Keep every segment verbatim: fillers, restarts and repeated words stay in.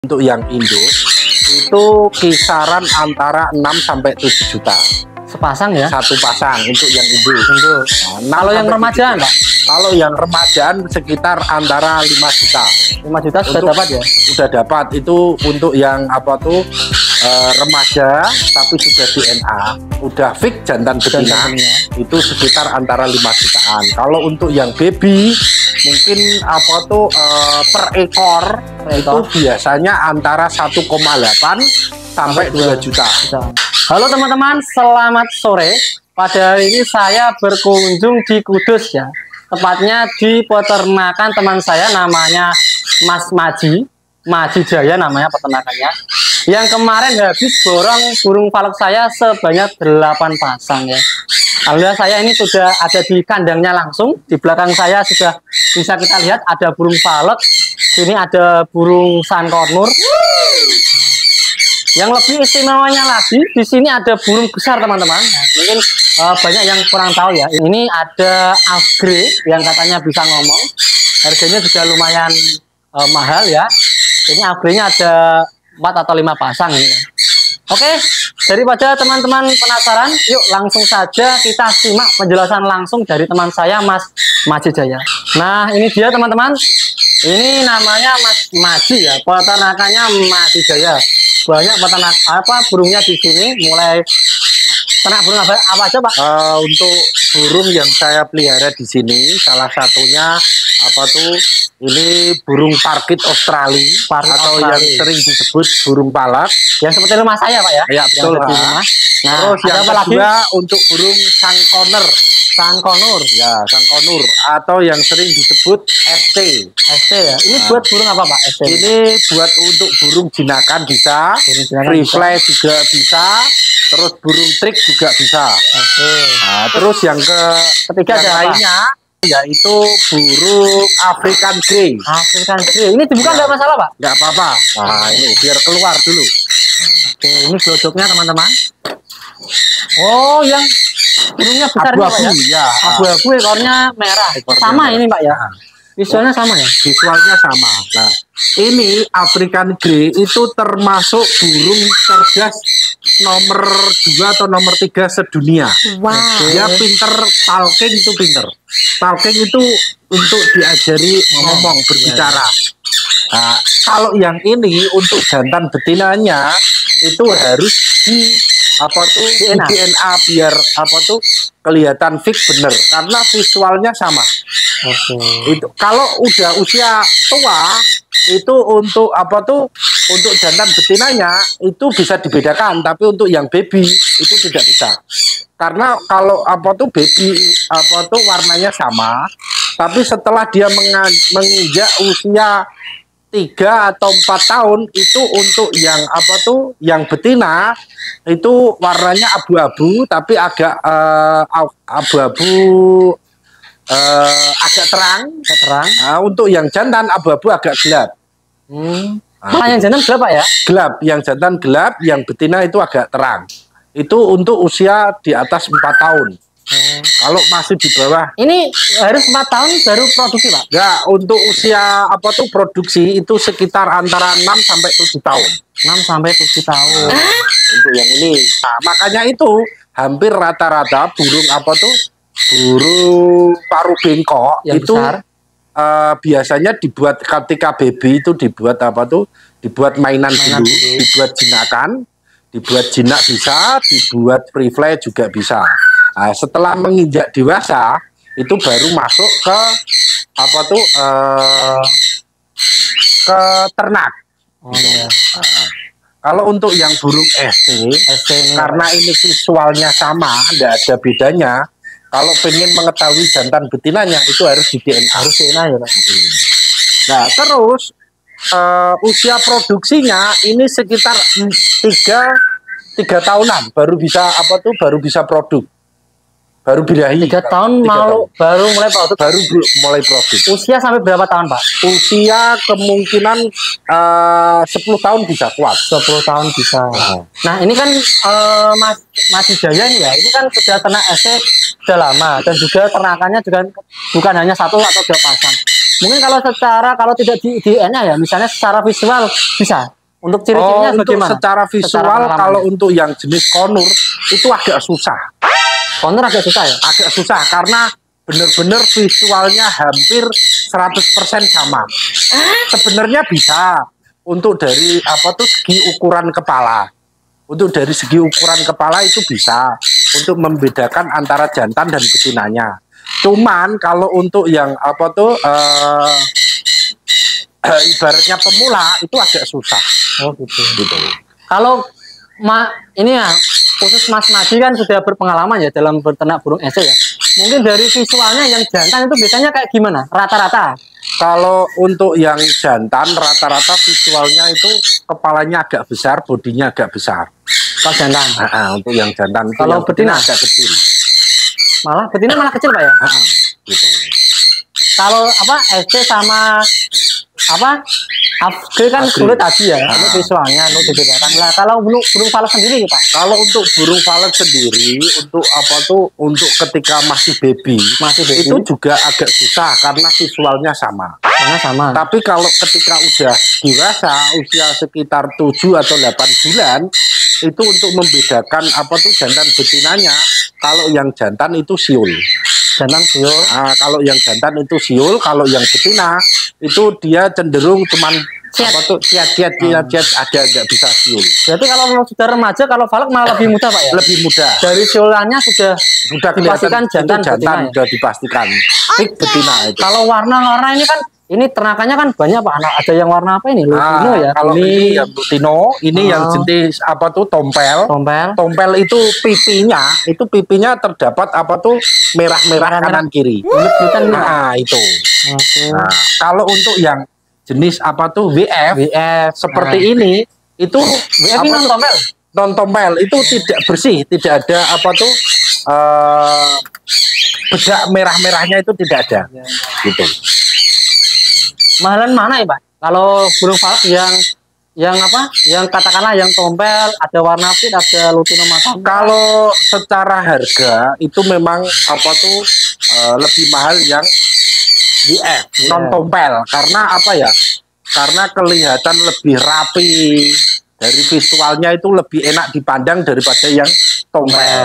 Untuk yang induk itu kisaran antara enam sampai tujuh juta sepasang ya, satu pasang untuk yang induk. induk. Nah, kalau yang remaja enggak? Kalau yang remajaan sekitar antara lima juta. lima juta sudah untuk, dapat ya? Sudah dapat. Itu untuk yang apa tuh eh, remaja tapi sudah D N A, udah fix jantan betina, itu sekitar antara lima jutaan. Kalau untuk yang baby mungkin apa tuh eh, per ekor per itu ekor. biasanya antara satu koma delapan sampai dua juta. Halo teman-teman, selamat sore. Pada hari ini saya berkunjung di Kudus ya, tepatnya di peternakan teman saya namanya Mas Maji, Maji Jaya namanya peternakannya. Yang kemarin habis borong burung palak saya sebanyak delapan pasang ya. Alhamdulillah saya ini sudah ada di kandangnya langsung. Di belakang saya sudah bisa kita lihat ada burung palak. Sini ada burung suncornur. Yang lebih istimewanya lagi, di sini ada burung besar teman-teman. Mungkin uh, banyak yang kurang tahu ya. Ini ada Avgre yang katanya bisa ngomong. Harganya juga lumayan uh, mahal ya. Ini Avgre-nya ada empat atau lima pasang ini. Oke, daripada teman-teman penasaran, yuk langsung saja kita simak penjelasan langsung dari teman saya Mas Maji Jaya. Nah, ini dia teman-teman. Ini namanya Mas Maji ya, peternakannya Maji Jaya. Banyak peternak apa burungnya di sini, mulai ternak burung apa, apa aja Pak? Uh, untuk burung yang saya pelihara di sini salah satunya apa tuh, ini burung parkit Australia Parkit atau Australia. yang sering disebut burung palak yang seperti rumah saya Pak ya? Ya betul. Yang di rumah. Nah, terus yang apa kedua lagi? untuk burung suncornur. Suncornur Ya, suncornur atau yang sering disebut S T. S T ya. Ini nah, buat burung apa Pak? S T. Ini buat untuk burung jinakan bisa, free fly juga bisa, terus burung trik juga bisa. Oke. Nah, terus yang ke ketiga yang lainnya yaitu burung African Grey. African Grey. Ini dibuka nggak ya, masalah Pak? Nggak apa-apa. Nah, ini biar keluar dulu. Oke, ini glodoknya teman-teman. Oh, yang burungnya besar abu-abu ya? ya. Abu-abu ekornya merah. Ekornya sama merah. Ini Pak ya? Visualnya sama ya? Visualnya sama. Nah, ini African Grey itu termasuk burung cerdas nomor dua atau nomor tiga sedunia. Wow. Dia pinter talking, itu pinter. Talking itu untuk diajari ngomong, oh, berbicara. Nah, kalau yang ini untuk jantan betinanya itu harus di apa tuh D N A biar apa tuh kelihatan fix bener karena visualnya sama. Oke. Itu kalau udah usia tua itu untuk apa tuh untuk jantan betinanya itu bisa dibedakan, tapi untuk yang baby itu tidak bisa. Karena kalau apa tuh baby apa tuh warnanya sama, tapi setelah dia menginjak usia tiga atau empat tahun itu untuk yang apa tuh yang betina itu warnanya abu-abu tapi agak abu-abu uh, uh, agak terang, agak terang. Nah, untuk yang jantan abu-abu agak gelap. Hmm. Nah, yang jantan gelap Pak ya? Gelap, yang jantan gelap, yang betina itu agak terang. Itu untuk usia di atas empat tahun. Hmm. Kalau masih di bawah, ini harus empat tahun baru produksi Pak? Ya, untuk usia apa tuh produksi itu sekitar antara enam sampai tujuh tahun. enam sampai tujuh tahun. Nah, untuk yang ini. Nah, makanya itu hampir rata-rata burung apa tuh burung paruh bengkok yang itu uh, biasanya dibuat ketika baby itu dibuat apa tuh dibuat mainan, mainan dulu, dulu, dibuat jinakan, dibuat jinak bisa, dibuat free fly juga bisa. Nah, setelah menginjak dewasa itu baru masuk ke apa tuh uh, ke ternak. Oh, iya. Nah, kalau untuk yang burung S T, S T ini karena ini visualnya sama, tidak ada bedanya. Kalau pengen mengetahui jantan betinanya itu harus di D N A. Harus D N A ya Pak. Nah, terus uh, usia produksinya ini sekitar tiga tiga tahunan baru bisa apa tuh baru bisa produk. Baru birahi tiga tahun mau tahun. baru mulai produk baru mulai produk. Usia sampai berapa tahun Pak? Usia kemungkinan uh, sepuluh tahun bisa kuat. sepuluh tahun bisa. Oh. Nah, ini kan uh, Mas Maji Jaya ya, ini kan sudah ternak S T sudah lama dan juga ternakannya juga bukan hanya satu atau dua pasang. Mungkin kalau secara kalau tidak di D N A ya, misalnya secara visual bisa. Untuk Oh, ciri-cirinya untuk bagaimana? secara visual Secara kalau untuk yang jenis konur itu agak susah. Konur agak susah ya? Agak susah karena benar-benar visualnya hampir seratus persen sama. Sebenarnya bisa untuk dari apa tuh segi ukuran kepala. Untuk dari segi ukuran kepala itu bisa untuk membedakan antara jantan dan betinanya. Cuman kalau untuk yang apa tuh eh, eh, ibaratnya pemula itu agak susah. Oh gitu. Gitu. Kalau ma ini ya khusus Mas Madi kan sudah berpengalaman ya dalam berternak burung S C ya. Mungkin dari visualnya yang jantan itu biasanya kayak gimana? Rata-rata. Kalau untuk yang jantan rata-rata visualnya itu kepalanya agak besar, bodinya agak besar. Kalau jantan. Nah, ah, untuk yang jantan. Kalau yang betina agak kecil. Malah betina malah kecil Pak ya? Ah, ah, gitu. Kalau apa S C sama apa Afgri kan Afgri. sulit tadi ya, Ah. untuk visualnya, untuk dibedakan. Nah, kalau burung burung falek sendiri Pak, Kalau untuk burung falek sendiri, untuk apa tuh, untuk ketika masih baby, masih baby, itu juga agak susah karena visualnya sama. warna sama. Tapi kalau ketika udah dewasa, usia sekitar tujuh atau delapan bulan, itu untuk membedakan apa tuh jantan betinanya. Kalau yang jantan itu siul. Jantan siul. Nah, kalau yang jantan itu siul, kalau yang betina itu dia cenderung cuman Ciat. apa tuh ciat-ciat ciat-ciat ada nggak bisa siul. Berarti kalau sudah remaja, kalau falek malah lebih mudah Pak ya? Lebih mudah. Dari siulannya sudah Sudah dipastikan kelihatan jantan, itu jantan betina ya? sudah dipastikan. Fix betina itu. Kalau warna-warna ini kan, ini ternakannya kan banyak Pak. Anak ada yang warna apa ini? Lutino Nah, ya? kalau ini ini yang lutino, ini Ah. yang jenis apa tuh tompel. tompel. Tompel itu pipinya, itu pipinya terdapat apa tuh merah-merah kanan kiri. Bulat-bulatan ini, Pak. Nah, itu. Oke. Nah, kalau untuk yang jenis apa tuh W F, W F seperti nah. ini, itu W F apa ini tuh? non tompel. Non tompel itu tidak bersih, tidak ada apa tuh eh bedak merah-merahnya itu tidak ada. Gitu. Mahalan mana ya Pak? Kalau burung falek yang yang apa? Yang katakanlah yang tompel, ada warna pit, ada lutino mata. Kalau secara harga itu memang apa tuh eh, lebih mahal yang W F non tompel karena apa ya? Karena kelihatan lebih rapi, dari visualnya itu lebih enak dipandang daripada yang tompel.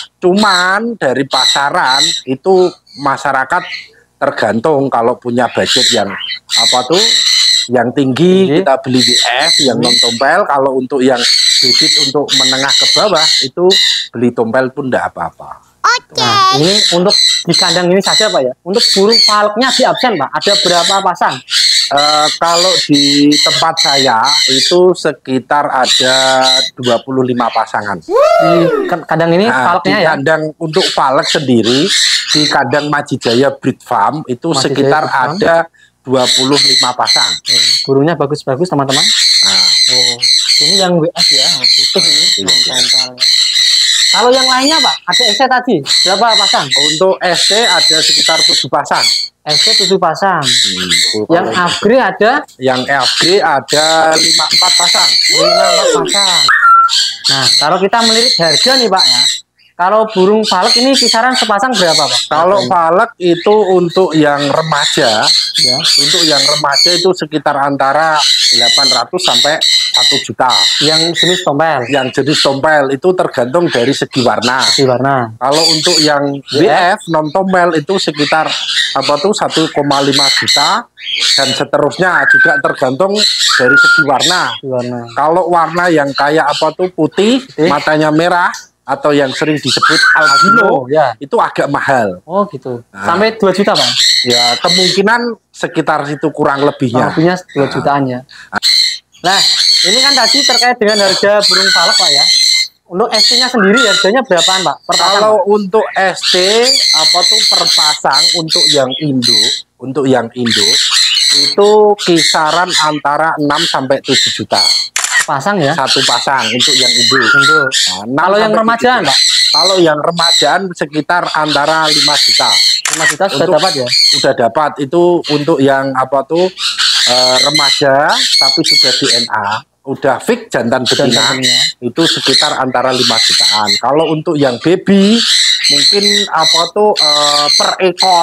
Cuman dari pasaran itu masyarakat tergantung, kalau punya budget yang apa tuh yang tinggi Tinggi. kita beli W F yang non tompel. Kalau untuk yang budget untuk menengah ke bawah itu beli tompel pun tidak apa-apa. Nah, ini untuk di kandang ini saja Pak ya. Untuk burung faleknya di absen Pak, ada berapa pasang? Eh, kalau di tempat saya itu sekitar ada dua puluh lima pasangan. Di kan- kandang ini Nah, di faleknya ya. kandang untuk falek sendiri di kandang Majijaya Breed Farm itu Majijaya sekitar Breed Farm. ada dua puluh lima pasang. Oh, burungnya bagus-bagus teman-teman. Nah, Oh, ini yang W F ya, putih ini. Iya, iya. non-tompelnya. Kalau yang lainnya Pak, ada S C tadi berapa pasang? untuk S T ada sekitar tujuh pasang. S C tujuh pasang. Hmm, Yang Afgri ada yang F G ada lima empat pasang. lima empat pasang. Nah, kalau kita melirik harga nih Pak ya. Kalau burung falek ini kisaran sepasang berapa Pak? Kalau falek itu untuk yang remaja, ya, untuk yang remaja itu sekitar antara delapan ratus sampai satu juta. yang jenis tompel, Yang jenis tompel itu tergantung dari segi warna. di warna. Kalau untuk yang W F non tompel itu sekitar apa tuh satu koma lima juta, dan seterusnya juga tergantung dari segi warna. Di warna. Kalau warna yang kayak apa tuh putih, Putih. matanya merah atau yang sering disebut albino, ya. itu agak mahal. Oh gitu. Nah. Sampai dua juta Pak. Ya kemungkinan sekitar situ kurang lebihnya. Lebihnya dua jutaan ya. Nah, ini kan tadi terkait dengan harga burung falek Pak ya. Untuk S T-nya sendiri harganya berapaan Pak? Per pasang, Kalau Pak? untuk S T apa tuh per pasang untuk yang induk, untuk yang induk itu kisaran antara enam sampai tujuh juta. pasang ya. Satu pasang untuk yang induk. Untuk Nah, enam kalau yang sampai remajaan tujuh Pak, juta. Kalau yang remajaan sekitar antara lima juta. lima juta sudah Untuk- dapat ya. Udah dapat itu untuk yang apa tuh eh, remaja tapi sudah D N A, udah fix jantan betina, Jantannya. itu sekitar antara lima jutaan. Kalau untuk yang baby mungkin apa tuh eh, per ekor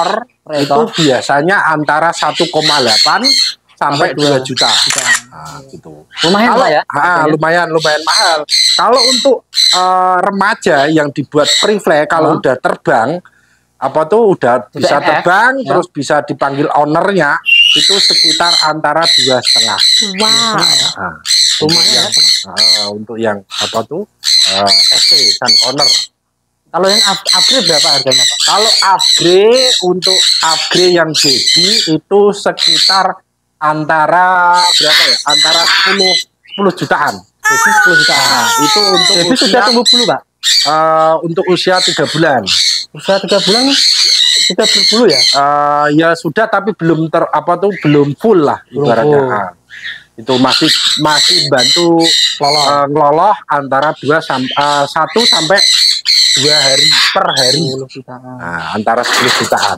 itu biasanya antara satu koma delapan sampai dua juta. Nah, gitu. Lumayan kalau, ya? Ah, lumayan, lumayan mahal. Kalau untuk uh, remaja yang dibuat free fly, kalau oh. udah terbang, apa tuh udah Sudah bisa F F, terbang, ya? Terus bisa dipanggil ownernya, itu sekitar antara dua setengah. Wow. Nah, lumayan. Yang, uh, untuk yang apa tuh uh, S T Sun Owner. Kalau yang up upgrade berapa harganya Pak? Kalau upgrade untuk upgrade yang baby itu sekitar antara berapa ya? Antara sepuluh jutaan. Baby sepuluh jutaan. Nah, itu untuk baby sudah tumbuh bulu Pak? Uh, untuk usia tiga bulan. Usia tiga bulan sudah berbulu ya? Uh, ya sudah, tapi belum ter apa tuh belum full lah ibaratnya. Nah, itu masih masih bantu loloh, uh, ngeloloh antara dua sampai uh, satu sampai dua hari per hari. Nah, antara sepuluh jutaan.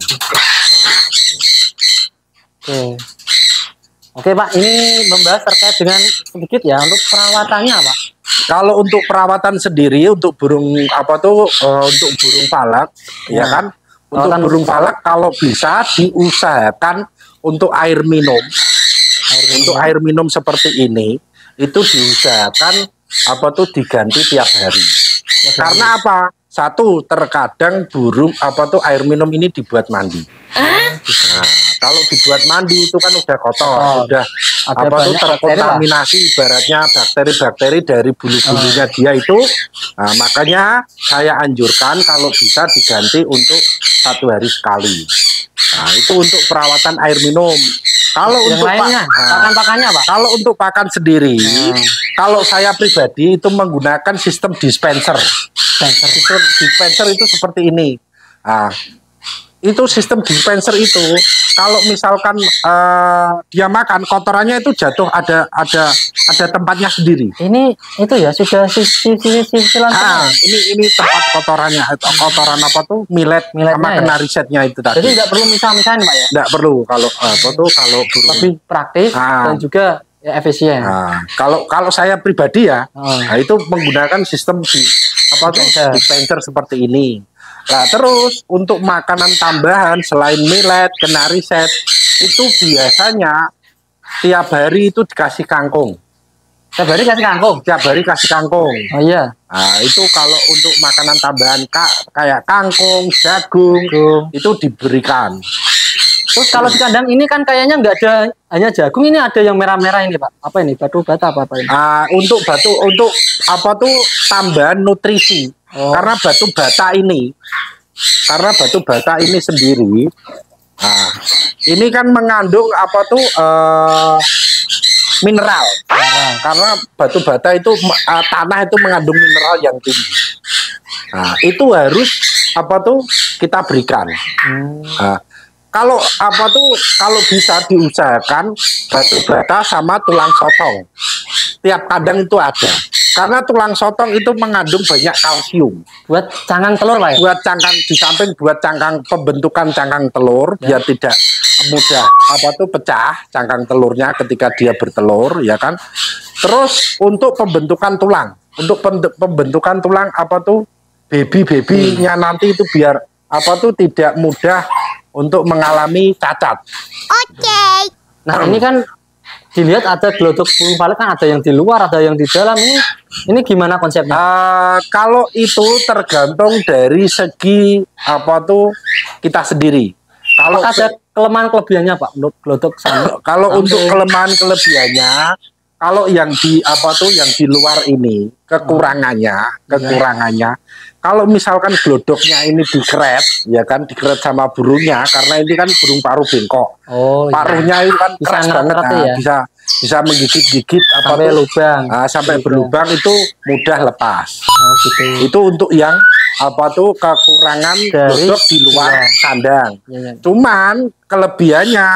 Oke. Oke Pak, ini membahas terkait dengan sedikit ya untuk perawatannya Pak. Kalau untuk perawatan sendiri untuk burung apa tuh uh, untuk burung palak ya, ya kan, untuk perawatan burung palak kalau bisa diusahakan untuk air minum, air minum, untuk air minum seperti ini itu diusahakan apa tuh diganti tiap hari. Ya, karena apa? Satu, terkadang burung apa tuh air minum ini dibuat mandi. Nah, kalau dibuat mandi itu kan udah kotor, oh, udah apa tuh terkontaminasi ibaratnya bakteri-bakteri dari bulu-bulunya oh. dia itu. Nah, makanya saya anjurkan kalau bisa diganti untuk satu hari sekali. Nah, itu untuk perawatan air minum. Kalau yang untuk lainnya, nah, pakan-pakannya Pak? Kalau untuk pakan sendiri, hmm. kalau saya pribadi itu menggunakan sistem dispenser. Dispenser, sistem dispenser itu seperti ini. Nah, itu sistem dispenser itu kalau misalkan uh, dia makan kotorannya itu jatuh ada ada ada tempatnya sendiri. Ini itu ya sudah sisi sisi ah, ini ini tempat kotorannya atau kotoran apa tuh milet sama ya? Kena risetnya itu tadi. Jadi tidak perlu misah-misahin Pak ya? Tidak perlu kalau apa tuh kalau burung. Lebih praktis ah. dan juga ya, efisien. Nah, kalau kalau saya pribadi ya, oh. nah, itu menggunakan sistem di apa tuh dispenser seperti ini. Nah, terus untuk makanan tambahan selain millet, kena riset, itu biasanya tiap hari itu dikasih kangkung. Tiap hari kasih kangkung? Tiap hari kasih kangkung. Oh iya. Nah, itu kalau untuk makanan tambahan kak, kayak kangkung, jagung, jagung, itu diberikan. Terus kalau di kandang ini kan kayaknya nggak ada hanya jagung, ini ada yang merah-merah ini Pak. Apa ini? Batu bata apa apa ini? Uh, untuk batu untuk apa tuh tambahan nutrisi. Oh. Karena batu bata ini, karena batu bata ini sendiri, nah, ini kan mengandung apa tuh uh, mineral. Mineral. Karena batu bata itu uh, tanah itu mengandung mineral yang tinggi. Nah, itu harus apa tuh kita berikan. Hmm. Nah, kalau apa tuh kalau bisa diusahakan batu bata sama tulang sotong tiap kandang itu ada, karena tulang sotong itu mengandung banyak kalsium buat cangkang telur Pak ya? Buat cangkang, di samping buat cangkang pembentukan cangkang telur ya. Biar tidak mudah apa tuh pecah cangkang telurnya ketika dia bertelur ya kan. Terus untuk pembentukan tulang, untuk pembentukan tulang apa tuh baby-babynya hmm. nanti itu biar apa tuh tidak mudah untuk mengalami cacat. Oke. Okay. Nah ini kan dilihat ada gelodok burung palak kan ada yang di luar, ada yang di dalam. Ini ini gimana konsepnya? Uh, kalau itu tergantung dari segi apa tuh kita sendiri. Kalau ada kelemahan kelebihannya Pak untuk gelodok sama. Kalau untuk kelemahan kelebihannya, kalau yang di apa tuh yang di luar ini kekurangannya, kekurangannya. Kalau misalkan glodoknya ini dikeret, ya kan dikeret sama burungnya, karena ini kan burung paruh bengkok. Oh, paruhnya iya. itu kan bisa keras banget, nah, ya? bisa bisa menggigit-gigit apa sampai tuh, lubang, nah, sampai lubang. berlubang itu mudah lepas. Oh, gitu. Itu untuk yang apa tuh kekurangan glodok di luar iya. kandang. Iya, iya. Cuman kelebihannya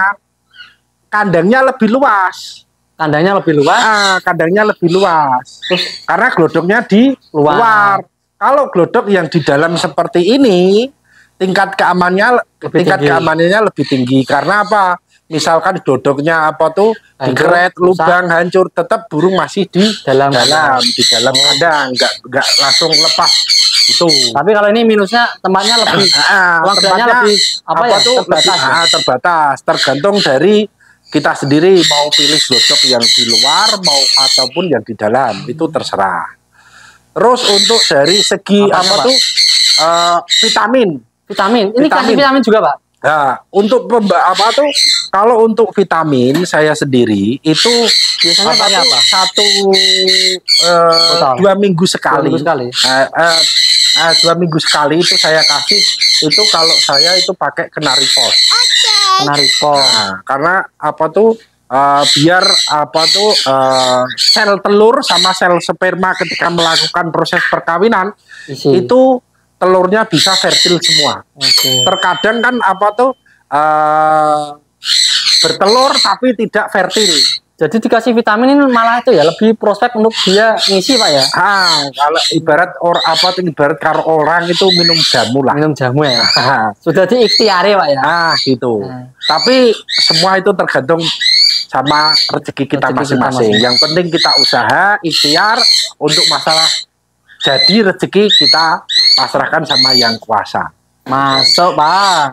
kandangnya lebih luas. Kandangnya lebih luas. Ah, kandangnya lebih luas. Terus karena glodoknya di luar. luar. Kalau glodok yang di dalam seperti ini, tingkat keamanannya lebih tingkat tinggi. keamanannya lebih tinggi. Karena apa? Misalkan glodoknya apa tuh digeret, lubang, hancur, tetap burung masih di dalam, dalam di dalam oh. kandang, nggak nggak langsung lepas Itu. Tapi kalau ini minusnya tempatnya lebih, Nah, ruang geraknya tempatnya lebih apa, apa ya? tuh Terbatas. lebih, ya? ah, terbatas. Tergantung dari kita sendiri mau pilih slotbox yang di luar mau ataupun yang di dalam, itu terserah. Terus untuk dari segi Apanya, apa Pak? tuh eh, vitamin. Vitamin. Ini kasih Vitamin. vitamin juga, Pak. Nah, untuk pemba- apa tuh kalau untuk vitamin saya sendiri itu Biasanya apa pakai tuh apa? satu eh, Botol. dua minggu sekali. Dua minggu sekali. Eh, eh, eh, dua minggu sekali itu saya kasih itu kalau saya itu pakai kenari pos. Kenari pos. Nah, karena apa tuh eh, biar apa tuh eh, sel telur sama sel sperma ketika melakukan proses perkawinan Isi. itu telurnya bisa fertil semua. Oke. Terkadang kan apa tuh eh, bertelur tapi tidak fertil. Jadi dikasih vitamin ini malah itu ya lebih prospek untuk dia ngisi, Pak ya. Ah, kalau ibarat or apa tuh ibarat karo orang itu minum jamu lah. Minum jamu ya. Ah, Sudah diikhtiari, Pak ya. ah, gitu. Nah. Tapi semua itu tergantung sama rezeki kita Rezeki kita masing-masing. masing-masing. Yang penting kita usaha, ikhtiar untuk masalah jadi rezeki kita pasrahkan sama yang kuasa. Masuk, Pak.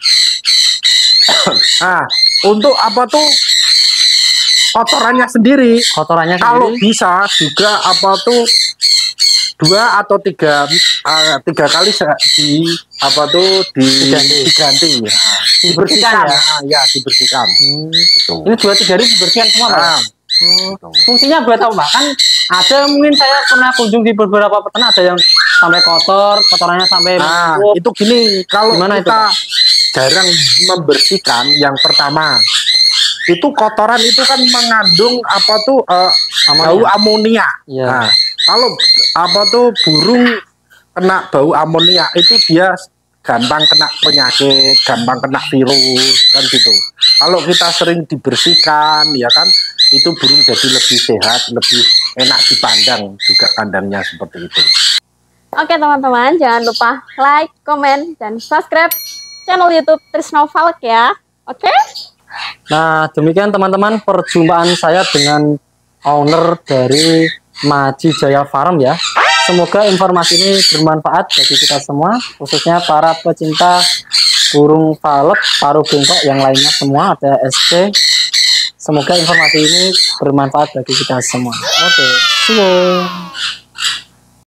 Nah, untuk apa tuh kotorannya sendiri, Kotorannya kalau sendiri. bisa juga apa tuh dua atau tiga eh, tiga kali se- di apa tuh di, Diganti. diganti, Nah, Dibersihkan ya? Nah, ya dibersihkan. Hmm. Gitu. Ini dua tiga hari dibersihkan semua, Pak. Nah, Hmm. Fungsinya buat apa, Pak? Kan ada mungkin saya pernah kunjung di beberapa peternak ada yang sampai kotor, kotorannya sampai nah, menumpuk. itu gini, kalau Gimana itu, kita Pak? jarang membersihkan, yang pertama itu kotoran itu kan mengandung apa tuh eh, Amonia. bau amonia. Iya. Nah, kalau apa tuh burung kena bau amonia itu dia gampang kena penyakit, gampang kena virus kan gitu. Kalau kita sering dibersihkan ya kan itu burung jadi lebih sehat, lebih enak dipandang juga kandangnya seperti itu. Oke teman-teman, jangan lupa like, komen, dan subscribe channel YouTube Trisno Valek ya. Oke? Nah, demikian teman-teman perjumpaan saya dengan owner dari Maji Jaya Farm ya. Semoga informasi ini bermanfaat bagi kita semua, khususnya para pecinta burung valek, paruh bengkok yang lainnya semua, ada S C. Semoga informasi ini bermanfaat bagi kita semua. Oke, see you.